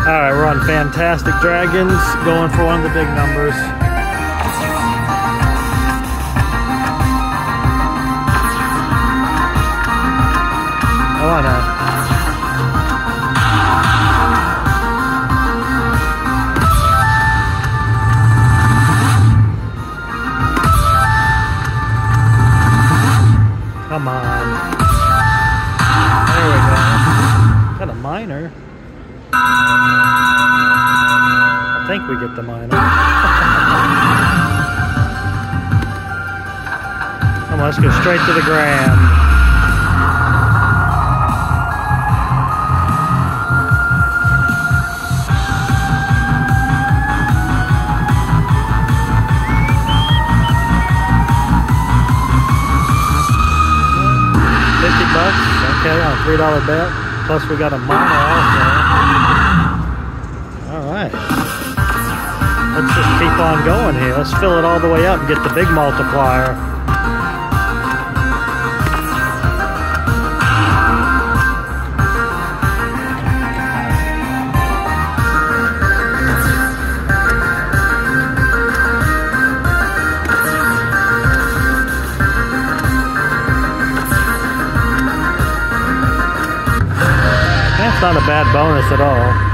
Alright, we're on Fantastic Dragons, going for one of the big numbers. Oh, I know. Come on. There we go. Got a minor. I think we get the minor. Come on, let's go straight to the grand. $50, okay, on a $3 bet. Plus we got a minor also. Alright. Let's just keep on going here. Let's fill it all the way up and get the big multiplier. That's not a bad bonus at all.